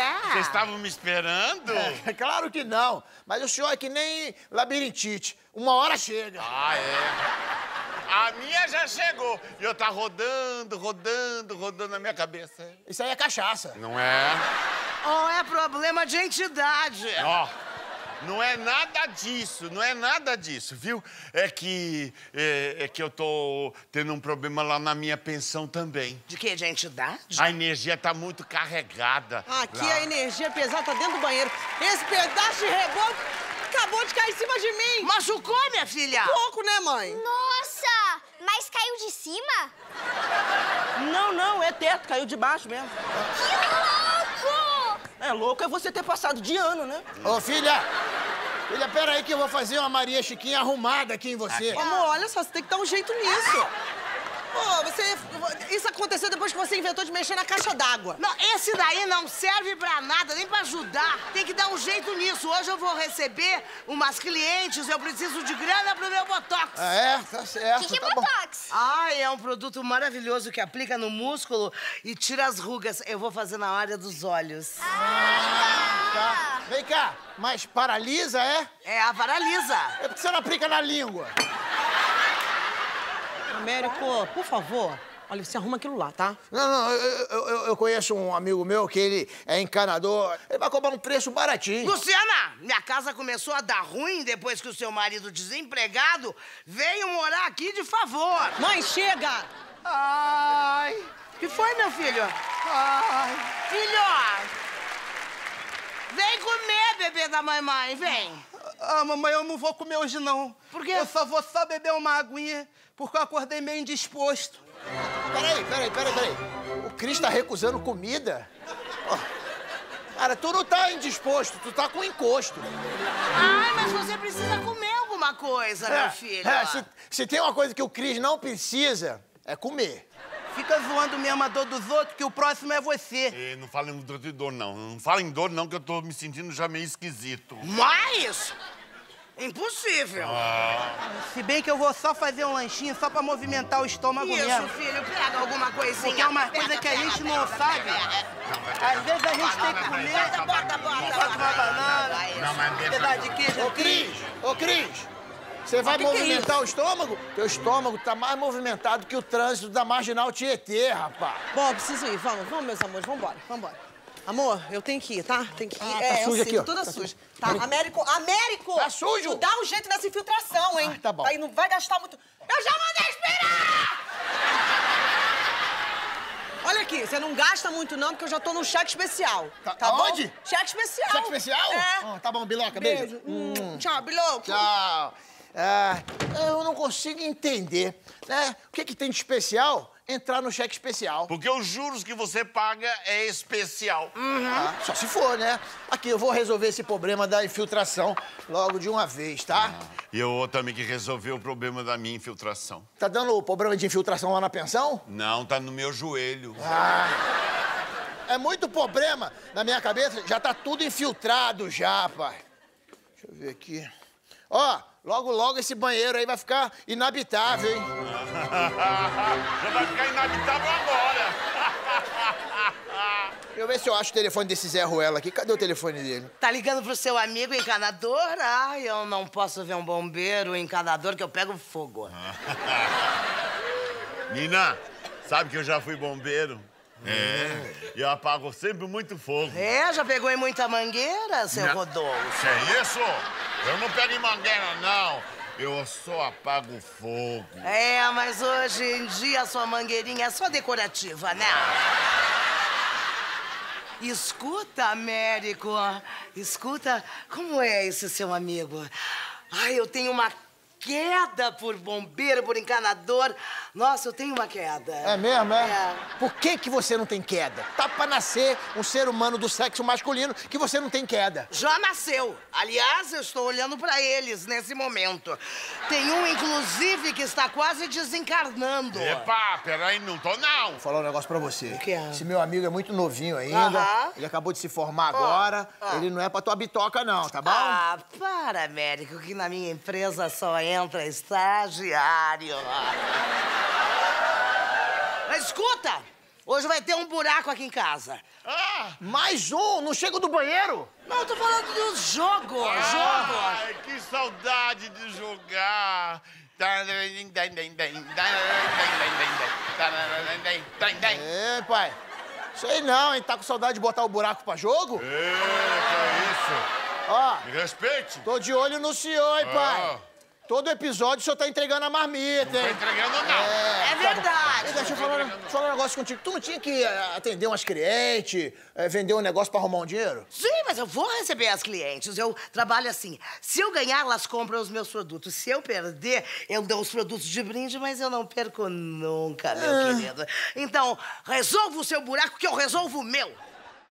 é? Vocês estavam me esperando? É, claro que não. Mas o senhor é que nem labirintite. Uma hora chega. Ah, é? A minha já chegou. E eu tá rodando, rodando, rodando na minha cabeça. Isso aí é cachaça. Não é? Ou é problema de entidade? Ó, não é nada disso, não é nada disso, viu? É que eu tô tendo um problema lá na minha pensão também. De quê? De entidade? A energia tá muito carregada. Aqui lá. a energia pesada tá dentro do banheiro. Esse pedaço de reboco acabou de cair em cima de mim. Machucou, minha filha? Pouco, né, mãe? Nossa! Mas caiu de cima? Não, é teto, caiu de baixo mesmo. Que louco! É louco é você ter passado de ano, né? Ô, filha! Filha, pera aí que eu vou fazer uma Maria Chiquinha arrumada aqui em você. Amor, olha só, você tem que dar um jeito nisso. Pô, isso aconteceu depois que você inventou de mexer na caixa d'água. Não, esse daí não serve pra nada, nem pra ajudar. Tem que dar um jeito nisso. Hoje eu vou receber umas clientes, eu preciso de grana pro meu Botox. Ah, é? Tá certo, O que é tá bom. Botox? Ai, é um produto maravilhoso que aplica no músculo e tira as rugas. Eu vou fazer na área dos olhos. Tá. Vem cá, mas paralisa, é? É a paralisa. É porque você não aplica na língua. Américo, por favor, olha, você arruma aquilo lá, tá? Não, eu conheço um amigo meu que ele é encanador. Ele vai cobrar um preço baratinho. Luciana, minha casa começou a dar ruim depois que o seu marido desempregado veio morar aqui de favor. Mãe, chega! Ai, que foi, meu filho? Ai. Filho, vem comer, bebê da mamãe, vem. Ah, mamãe, eu não vou comer hoje, não. Por quê? Eu só vou beber uma aguinha, porque eu acordei meio indisposto. Peraí. O Cris tá recusando comida? Ó, cara, tu não tá indisposto, tu tá com encosto. Ai, mas você precisa comer alguma coisa, meu filho. Se tem uma coisa que o Cris não precisa, é comer. Fica zoando mesmo a dor dos outros, que o próximo é você. E não fala em dor de dor, não. Não fala em dor, não, que eu tô me sentindo já meio esquisito. Mas, impossível. Se bem que eu vou só fazer um lanchinho, só pra movimentar o estômago Isso, mesmo. filho, pega alguma coisinha. Porque é uma coisa que a gente não sabe. Às vezes a gente tem que comer. Bota. Bota uma banana, Não, mas deixa... pedaço de queijo aqui. Ô, Cris, você vai movimentar o estômago? Teu estômago tá mais movimentado que o trânsito da Marginal Tietê, rapaz. Bom, eu preciso ir. Vamos, meus amores, vambora. Amor, eu tenho que ir, tá? Tem que ir. Tá sujo eu aqui, sei, ó. toda Tá suja. sujo. Tá, Américo! Tá sujo? Tu dá um jeito nessa infiltração, hein? Tá bom. Aí não vai gastar muito... Eu já mandei esperar! Olha aqui, você não gasta muito não, porque eu já tô no cheque especial. Tá Aonde? bom? Cheque especial. Cheque especial? É. Tá bom, Biloca, beijo. Tchau, Biloco. Tchau. Eu não consigo entender, né? O que tem de especial entrar no cheque especial? Porque os juros que você paga é especial. Só se for, né? Aqui, eu vou resolver esse problema da infiltração logo de uma vez, tá? E eu vou também que resolver o problema da minha infiltração. Tá dando problema de infiltração lá na pensão? Não, tá no meu joelho. É muito problema na minha cabeça, já tá tudo infiltrado já, pai. Deixa eu ver aqui. Ó, logo esse banheiro aí vai ficar inabitável, hein? Já vai ficar inabitável agora. Deixa eu ver se eu acho o telefone desse Zé Ruela aqui. Cadê o telefone dele? Tá ligando pro seu amigo encanador? Ai, eu não posso ver um bombeiro encanador que eu pego fogo. Nina, sabe que eu já fui bombeiro? E eu apago sempre muito fogo. É, já pegou em muita mangueira, seu Rodolfo? Que é isso? Eu não pego em mangueira, não. Eu só apago fogo. É, mas hoje em dia a sua mangueirinha é só decorativa, né? Escuta, Américo, escuta, como é esse seu amigo? Ai, eu tenho uma queda por bombeiro, por encanador. Nossa, eu tenho uma queda. É mesmo, é? É. Por que você não tem queda? Tá pra nascer um ser humano do sexo masculino que você não tem queda. Já nasceu. Aliás, eu estou olhando pra eles nesse momento. Tem um, inclusive, que está quase desencarnando. Epa, peraí, não tô não. Vou falar um negócio pra você. O que é? Esse meu amigo é muito novinho ainda. Aham. Ele acabou de se formar agora. Ele não é pra tua bitoca, não, tá bom? Ah, para, Américo, que na minha empresa só entra estagiário. Mas escuta, Hoje vai ter um buraco aqui em casa. Ah! Mais um? Não chega do banheiro? Não, eu tô falando do jogo, jogo. Ai, que saudade de jogar. É, pai. Sei não, hein? Tá com saudade de botar o buraco pra jogo? Que é isso? Ó, Me respeite. tô de olho no senhor, hein, pai? Todo episódio o senhor tá entregando a marmita, Não tô hein? entregando, não. É verdade. Deixa eu falar um negócio contigo. Tu não tinha que atender umas clientes, vender um negócio pra arrumar um dinheiro? Sim, mas eu vou receber as clientes. Eu trabalho assim. Se eu ganhar, elas compram os meus produtos. Se eu perder, eu dou os produtos de brinde, mas eu não perco nunca, meu querido. Então, resolva o seu buraco que eu resolvo o meu.